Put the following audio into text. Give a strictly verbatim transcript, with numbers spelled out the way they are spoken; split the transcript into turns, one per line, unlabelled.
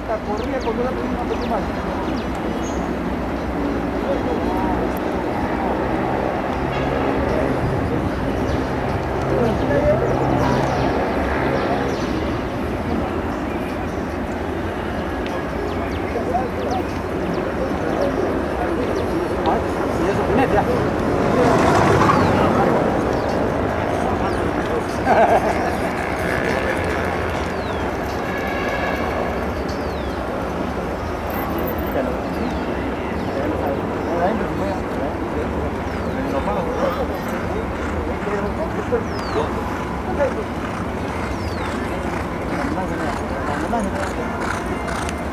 hasta corría cuando era pequeño, un poco más. Y eso tiene ya. Thank you.